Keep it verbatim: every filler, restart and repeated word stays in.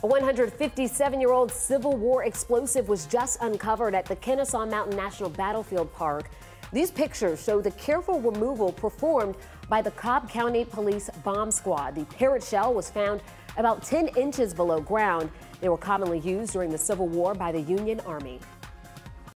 A one hundred fifty-seven-year-old Civil War explosive was just uncovered at the Kennesaw Mountain National Battlefield Park. These pictures show the careful removal performed by the Cobb County Police Bomb Squad. The Parrott shell was found about ten inches below ground. They were commonly used during the Civil War by the Union Army.